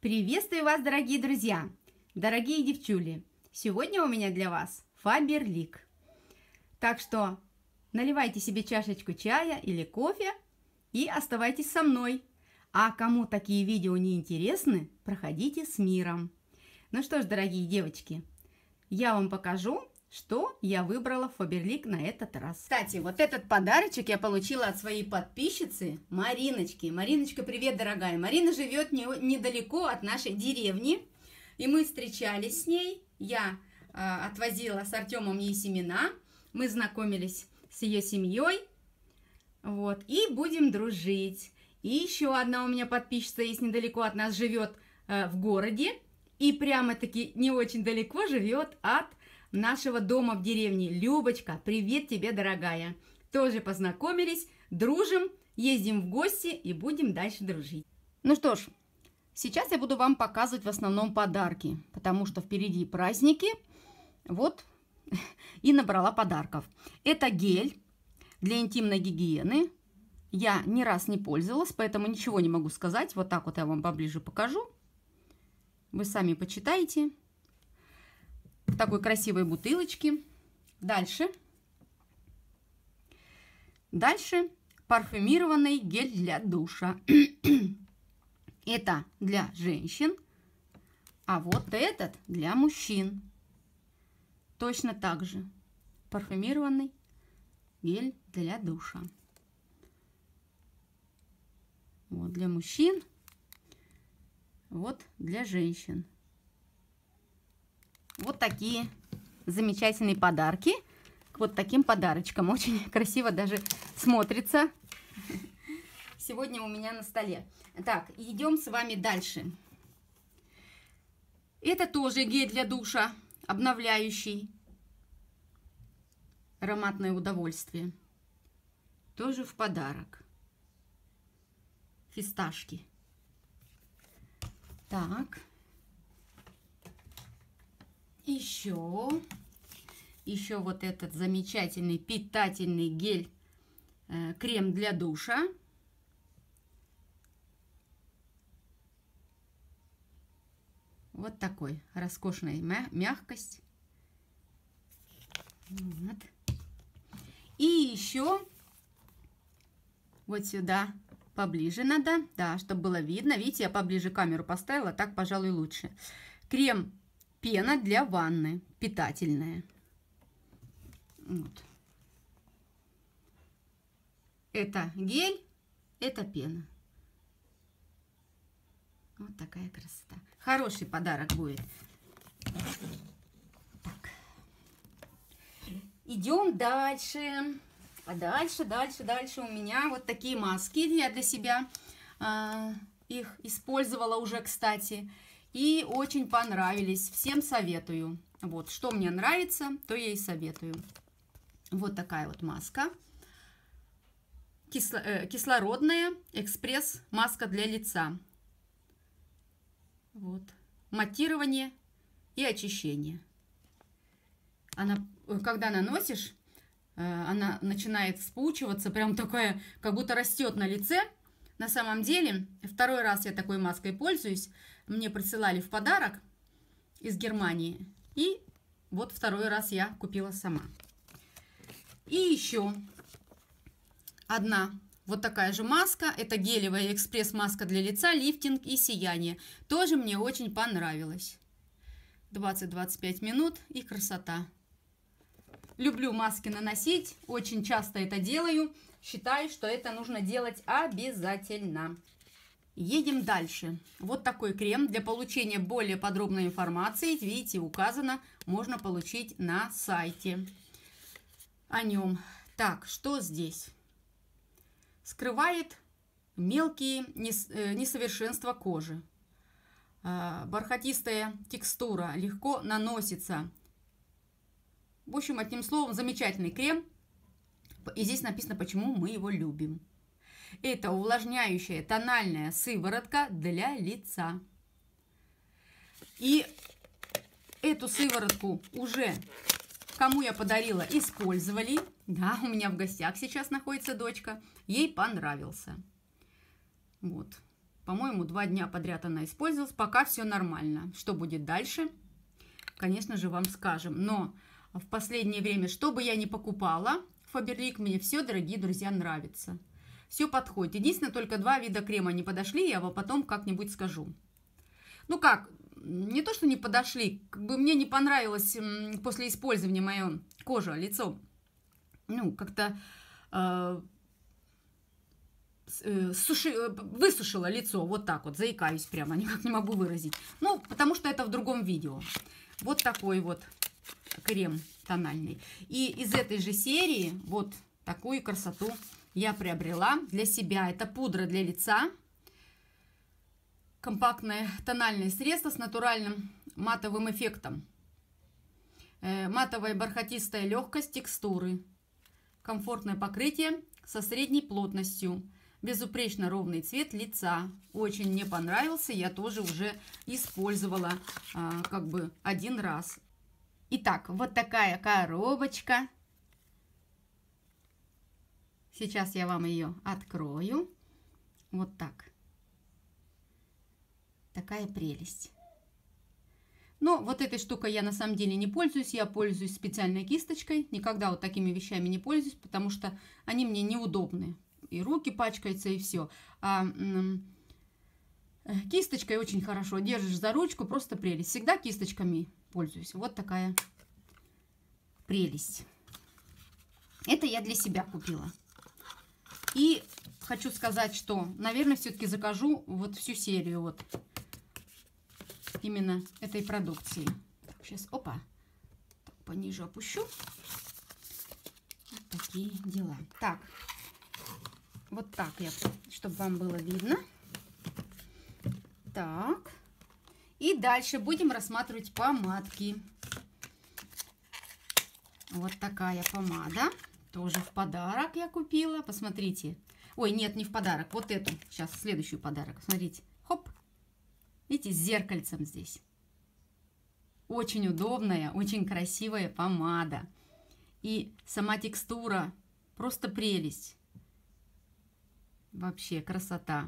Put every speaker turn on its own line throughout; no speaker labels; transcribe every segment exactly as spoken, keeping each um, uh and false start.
Приветствую вас, дорогие друзья, дорогие девчули! Сегодня у меня для вас Faberlic. Так что наливайте себе чашечку чая или кофе и оставайтесь со мной. А кому такие видео не интересны, проходите с миром. Ну что ж, дорогие девочки, я вам покажу, что я выбрала в Faberlic на этот раз. Кстати, вот этот подарочек я получила от своей подписчицы Мариночки. Мариночка, привет, дорогая. Марина живет не, недалеко от нашей деревни, и мы встречались с ней. Я э, отвозила с Артемом ей семена, мы знакомились с ее семьей, вот, и будем дружить. И еще одна у меня подписчица есть недалеко от нас, живет э, в городе, и прямо-таки не очень далеко живет от нашего дома в деревне. Любочка, привет тебе, дорогая. Тоже познакомились, дружим, ездим в гости и будем дальше дружить. Ну что ж, сейчас я буду вам показывать в основном подарки, потому что впереди праздники. Вот и набрала подарков. Это гель для интимной гигиены. Я ни раз не пользовалась, поэтому ничего не могу сказать. Вот так вот я вам поближе покажу. Вы сами почитаете. В такой красивой бутылочке. Дальше. Дальше парфюмированный гель для душа. Это для женщин. А вот этот для мужчин. Точно так же. Парфюмированный гель для душа. Вот для мужчин. Вот для женщин. Вот такие замечательные подарки. К вот таким подарочкам. Очень красиво даже смотрится. Сегодня у меня на столе. Так, идем с вами дальше. Это тоже гель для душа. Обновляющий. Ароматное удовольствие. Тоже в подарок. Фисташки. Так. Еще, еще вот этот замечательный питательный гель, э, крем для душа. Вот такой, роскошная мя мягкость. Вот. И еще вот сюда поближе надо, да, чтобы было видно. Видите, я поближе камеру поставила, так, пожалуй, лучше. Крем. Пена для ванны, питательная. Вот. Это гель, это пена. Вот такая красота. Хороший подарок будет. Так. Идем дальше. А дальше, дальше, дальше у меня вот такие маски. Я для себя э, их использовала уже, кстати. И очень понравились. Всем советую. Вот, что мне нравится, то я и советую. Вот такая вот маска. Кисло, э, кислородная экспресс-маска для лица. Вот. Матирование и очищение. Она, когда наносишь, э, она начинает вспучиваться. Прям такая, как будто растет на лице. На самом деле, второй раз я такой маской пользуюсь. Мне присылали в подарок из Германии. И вот второй раз я купила сама. И еще одна вот такая же маска. Это гелевая экспресс-маска для лица, лифтинг и сияние. Тоже мне очень понравилось. двадцать-двадцать пять минут и красота. Люблю маски наносить. Очень часто это делаю. Считаю, что это нужно делать обязательно. Едем дальше. Вот такой крем. Для получения более подробной информации, видите, указано, можно получить на сайте о нем. Так, что здесь? Скрывает мелкие несовершенства кожи. Бархатистая текстура, легко наносится. В общем, одним словом, замечательный крем. И здесь написано, почему мы его любим. Это увлажняющая тональная сыворотка для лица. И эту сыворотку уже, кому я подарила, использовали. Да, у меня в гостях сейчас находится дочка. Ей понравился. Вот. По-моему, два дня подряд она использовалась. Пока все нормально. Что будет дальше, конечно же, вам скажем. Но в последнее время, что бы я ни покупала, Faberlic, мне все, дорогие друзья, нравится. Все подходит. Единственное, только два вида крема не подошли, я вам потом как-нибудь скажу. Ну как, не то, что не подошли, как бы мне не понравилось после использования моя кожа, лицо. Ну, как-то... Э Суши, высушила лицо, вот так вот, заикаюсь прямо, никак не могу выразить. Ну, потому что это в другом видео. Вот такой вот крем тональный. И из этой же серии вот такую красоту я приобрела для себя. Это пудра для лица. Компактное тональное средство с натуральным матовым эффектом. Матовая бархатистая легкость текстуры. Комфортное покрытие со средней плотностью. Безупречно ровный цвет лица. Очень мне понравился. Я тоже уже использовала а, как бы один раз. Итак, вот такая коробочка. Сейчас я вам ее открою. Вот так. Такая прелесть. Но вот этой штукой я на самом деле не пользуюсь. Я пользуюсь специальной кисточкой. Никогда вот такими вещами не пользуюсь, потому что они мне неудобны. И руки пачкаются, и все. А кисточкой очень хорошо. Держишь за ручку, просто прелесть. Всегда кисточками пользуюсь. Вот такая прелесть. Это я для себя купила. И хочу сказать, что, наверное, все-таки закажу вот всю серию вот именно этой продукции. Так, сейчас, опа, так, пониже опущу. Вот такие дела. Так. Вот так я, чтобы вам было видно. Так. И дальше будем рассматривать помадки. Вот такая помада. Тоже в подарок я купила. Посмотрите. Ой, нет, не в подарок. Вот эту. Сейчас следующий подарок. Смотрите. Хоп. Видите, с зеркальцем здесь. Очень удобная, очень красивая помада. И сама текстура просто прелесть. Вообще красота.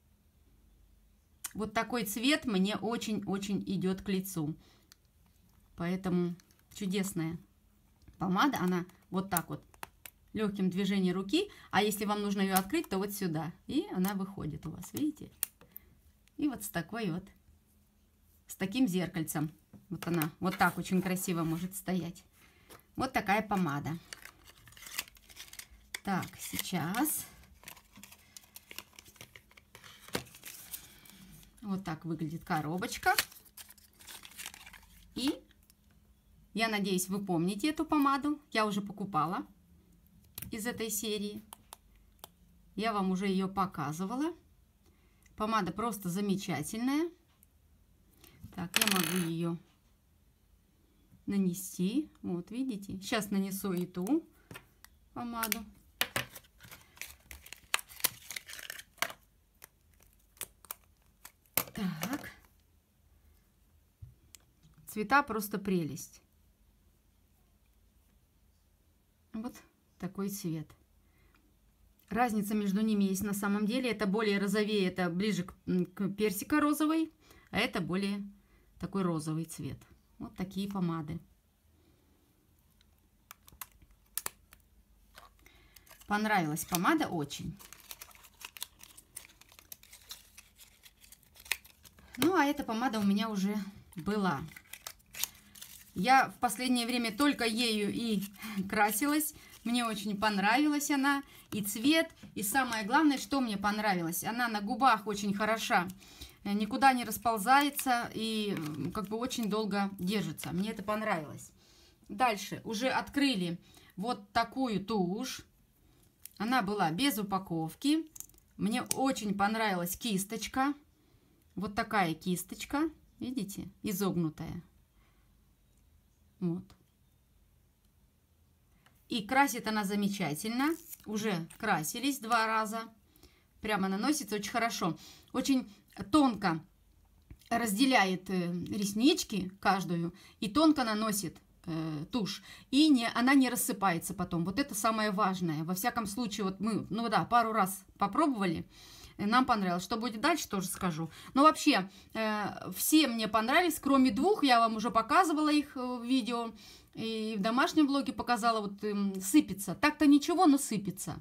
Вот такой цвет мне очень-очень идет к лицу. Поэтому чудесная помада. Она вот так вот. Легким движением руки. А если вам нужно ее открыть, то вот сюда. И она выходит у вас. Видите? И вот с такой вот. С таким зеркальцем. Вот она. Вот так очень красиво может стоять. Вот такая помада. Так, сейчас... Вот так выглядит коробочка. И я надеюсь, вы помните эту помаду. Я уже покупала из этой серии. Я вам уже ее показывала. Помада просто замечательная. Так, я могу ее нанести. Вот, видите? Сейчас нанесу и ту помаду. Так. Цвета просто прелесть. Вот такой цвет. Разница между ними есть на самом деле. Это более розовее, это ближе к, к персико-розовой, а это более такой розовый цвет. Вот такие помады. Понравилась помада очень. Ну, а эта помада у меня уже была. Я в последнее время только ею и красилась. Мне очень понравилась она. И цвет, и самое главное, что мне понравилось. Она на губах очень хороша. Никуда не расползается и как бы очень долго держится. Мне это понравилось. Дальше уже открыли вот такую тушь. Она была без упаковки. Мне очень понравилась кисточка. Вот такая кисточка. Видите? Изогнутая. Вот. И красит она замечательно. Уже красились два раза. Прямо наносится очень хорошо. Очень тонко разделяет реснички каждую. И тонко наносит э, тушь, и не, она не рассыпается потом. Вот это самое важное. Во всяком случае, вот мы, ну да, пару раз попробовали, нам понравилось. Что будет дальше, тоже скажу. Но вообще, э, все мне понравились, кроме двух, я вам уже показывала их в видео, и в домашнем блоге показала, вот э, сыпется. Так-то ничего, но сыпется.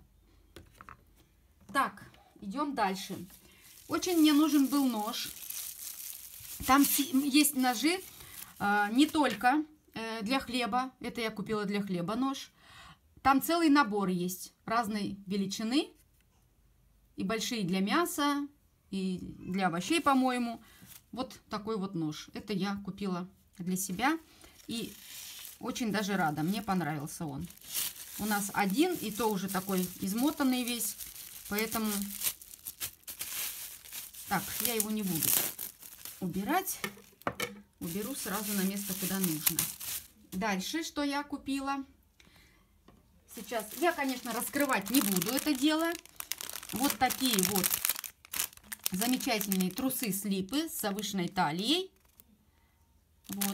Так, идем дальше. Очень мне нужен был нож. Там есть ножи э, не только э, для хлеба. Это я купила для хлеба нож. Там целый набор есть разной величины. И большие для мяса, и для овощей, по-моему. Вот такой вот нож. Это я купила для себя. И очень даже рада. Мне понравился он. У нас один, и то уже такой измотанный весь. Поэтому... Так, я его не буду убирать. Уберу сразу на место, куда нужно. Дальше, что я купила. Сейчас я, конечно, раскрывать не буду это дело. Вот такие вот замечательные трусы-слипы с завышенной талией. Вот.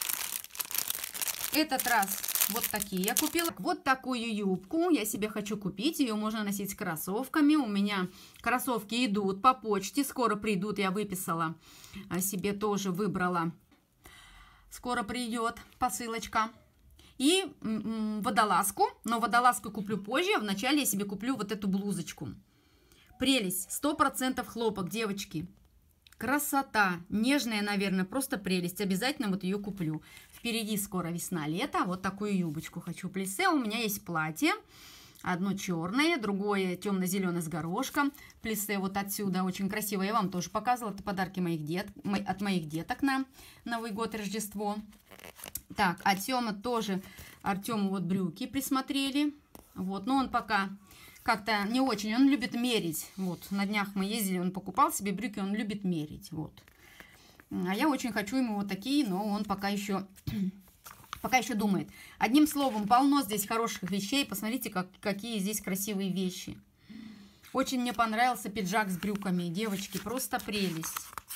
Этот раз вот такие я купила. Вот такую юбку я себе хочу купить. Ее можно носить с кроссовками. У меня кроссовки идут по почте. Скоро придут. Я выписала себе, тоже выбрала. Скоро придет посылочка. И водолазку. Но водолазку куплю позже. Вначале я себе куплю вот эту блузочку. Прелесть. сто процентов хлопок, девочки. Красота. Нежная, наверное, просто прелесть. Обязательно вот ее куплю. Впереди скоро весна-лето. Вот такую юбочку хочу плиссе. У меня есть платье. Одно черное, другое темно-зеленое с горошком. Плиссе вот отсюда. Очень красиво. Я вам тоже показывала. Это подарки моих дет... от моих деток на Новый год и Рождество. Так, а Тёма тоже. Артему вот брюки присмотрели. Вот, но он пока... как-то не очень, он любит мерить. Вот, на днях мы ездили, он покупал себе брюки, он любит мерить. Вот. А я очень хочу ему вот такие, но он пока еще, пока еще думает. Одним словом, полно здесь хороших вещей. Посмотрите, как, какие здесь красивые вещи. Очень мне понравился пиджак с брюками. Девочки, просто прелесть.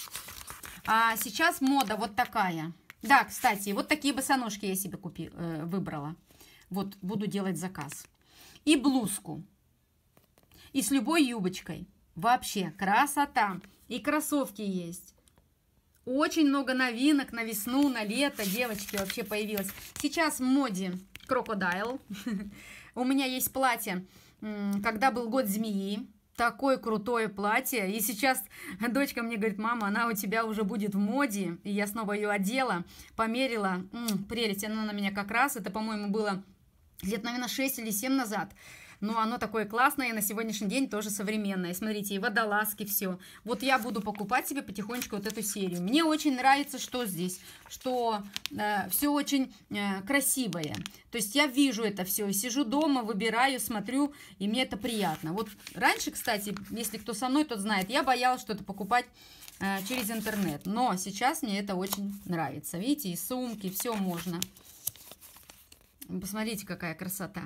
А сейчас мода вот такая. Да, кстати, вот такие босоножки я себе купи, э, выбрала. Вот, буду делать заказ. И блузку. И с любой юбочкой. Вообще красота. И кроссовки есть. Очень много новинок на весну, на лето, девочки, вообще появилось. Сейчас в моде крокодайл. У меня есть платье, когда был год змеи. Такое крутое платье. И сейчас дочка мне говорит: мама, она у тебя уже будет в моде. И я снова ее одела, померила. М-м, прелесть, она на меня как раз. Это, по-моему, было лет, наверное, шесть или семь назад. Но оно такое классное, и на сегодняшний день тоже современное. Смотрите, и водолазки, все. Вот я буду покупать себе потихонечку вот эту серию. Мне очень нравится, что здесь, что э, все очень э, красивое. То есть я вижу это все, сижу дома, выбираю, смотрю, и мне это приятно. Вот раньше, кстати, если кто со мной, тот знает, я боялась что-то покупать э, через интернет. Но сейчас мне это очень нравится. Видите, и сумки, все можно. Посмотрите, какая красота.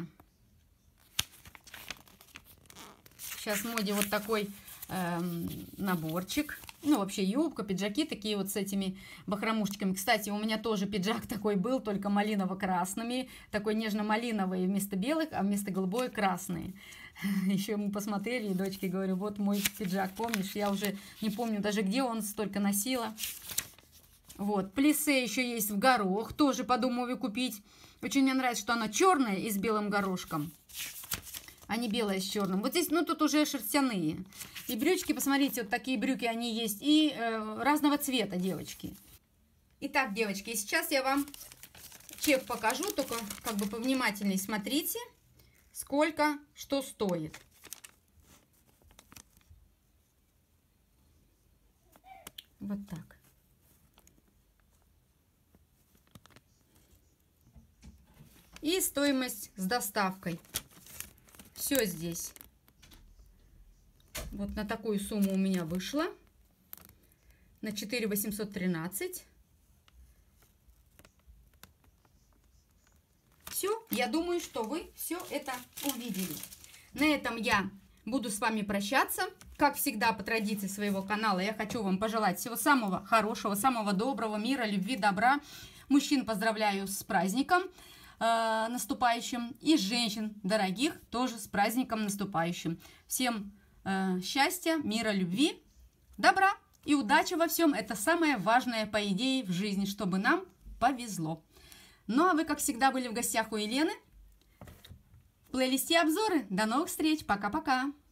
Сейчас в моде вот такой э, наборчик. Ну, вообще юбка, пиджаки такие вот с этими бахромушечками. Кстати, у меня тоже пиджак такой был, только малиново-красными. Такой нежно-малиновый вместо белых, а вместо голубой красные. Еще мы посмотрели, и дочке говорю: вот мой пиджак, помнишь? Я уже не помню даже, где он столько носила. Вот, плиссе еще есть в горох. Тоже подумаю купить. Очень мне нравится, что она черная и с белым горошком, а не белая с черным. Вот здесь, ну, тут уже шерстяные. И брючки, посмотрите, вот такие брюки, они есть. И э, разного цвета, девочки. Итак, девочки, сейчас я вам чек покажу. Только как бы повнимательнее смотрите, сколько что стоит. Вот так. И стоимость с доставкой. Все здесь. Вот на такую сумму у меня вышло. На четыре тысячи восемьсот тринадцать. Все, я думаю, что вы все это увидели. На этом я буду с вами прощаться. Как всегда, по традиции своего канала, я хочу вам пожелать всего самого хорошего, самого доброго, мира, любви, добра. Мужчин поздравляю с праздником э, наступающим. И женщин дорогих тоже с праздником наступающим. Всем э, счастья, мира, любви, добра и удачи во всем. Это самое важное, по идее, в жизни, чтобы нам повезло. Ну, а вы, как всегда, были в гостях у Елены. В плейлисте обзоры. До новых встреч. Пока-пока.